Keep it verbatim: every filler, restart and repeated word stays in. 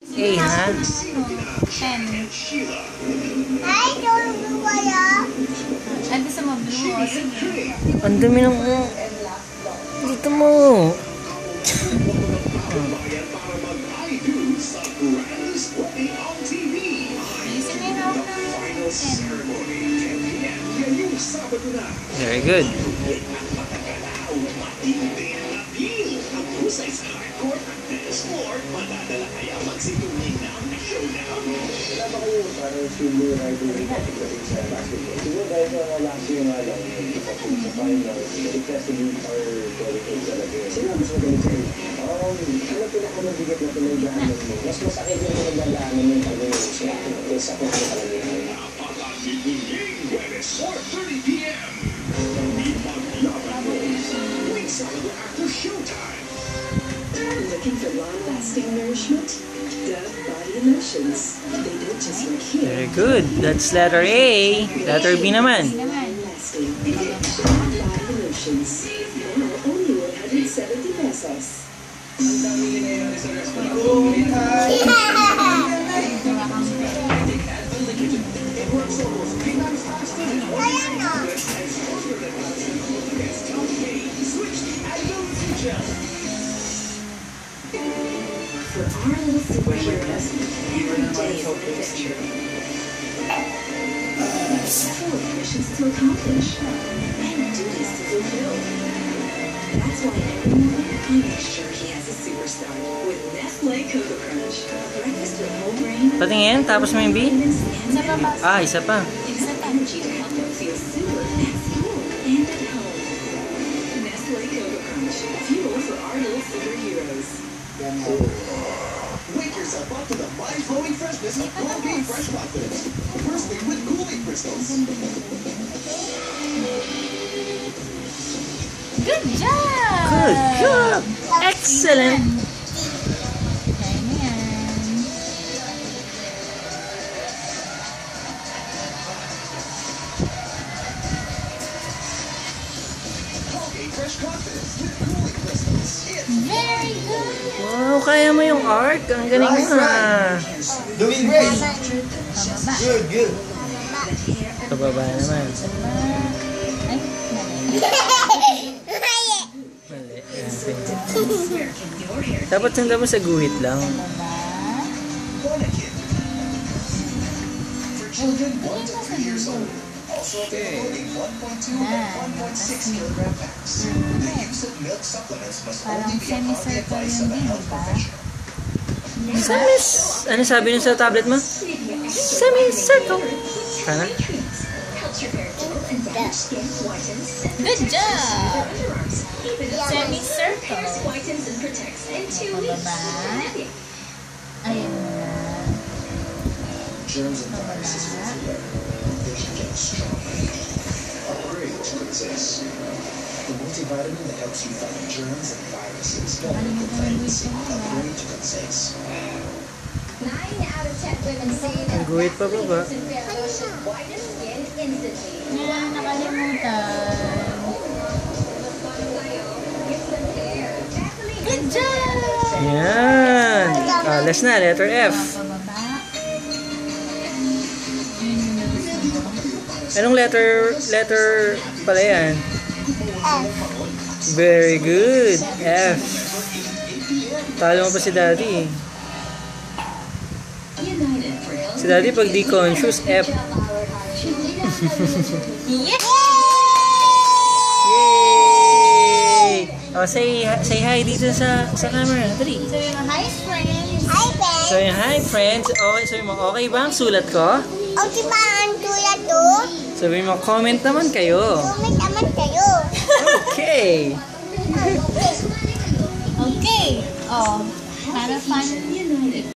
A, ha? Ten. Ay, don't wala. Ando sa mga blue. Oh, sige. Ang dami ng... Dito mo. Ayusin mo yung hawak ng ten. Very good. four thirty p m After showtime. Looking for long-lasting nourishment? Dove Body Emotions. They don't just work here. Very good. That's letter A. Letter B naman. Long-lasting. Dove Body Emotions. Now only one hundred seventy pesos. For our little superheroes, every day is an adventure. Full of missions to accomplish and duties to fulfill. That's why every morning I make sure he has a superstar with Nestle Cocoa Crunch. Breakfast with whole grain. Patingin, tapos mo yung B? Isa pa ba? Ah, isa pa. Extra energy to help him feel super at school and at home. Nestle Cocoa Crunch, fuel for our little superheroes. Wake yourself up to the mind-blowing freshness of Colgate Fresh Confidence. Firstly with cooling crystals. Good job! Good job! Excellent! Kaya mo yan. Colgate Fresh Confidence with cooling crystals. It's Very good! Wow, kaya mo yung art. Ang galing mo ha. Doing great. Pababa. Good, good. Pababa naman. Ay, mali. Mali. Dapat sanda mo sa guhit lang. Pababa. Bonakid. For children one to three years old. Also available in one point two and one point six kilogram packs. The use of milk supplements must Parang only be upon the semicircle advice yung of a din, health diba? professional. Samis! Ano sabi nyo sa tablet mo? Semi-circle. Sana? Good job! Semicircle. Pababa. Ayun na. Germs and viruses will flare. They can get stronger. Upgrade to Princess. The multivitamin that helps you fight germs and viruses. Don't complaints. Upgrade to Princess. Nine out of ten women say that Ang guhit pa ba ba? lotion whitens skin instantly. Ngayon, nakalimutan. Good job! Yan! Ah, last na, letter F. Pababa. Yun yung gusto mo. Anong letter, letter pala yan? Very good. F. Talo mo pa si Daddy. Si Daddy pag di conscious, F. Yeah! Yay! Oh, say, say hi dito sa, sa camera. Dali. So yung hi friends. Hi, Ben. So, hi friends. Okay, sabi mo, okay ba ang sulat ko? Okay ba ang tulad to? Sabi mo, comment naman kayo. Comment naman kayo. Okay. Okay. Oh, para fun.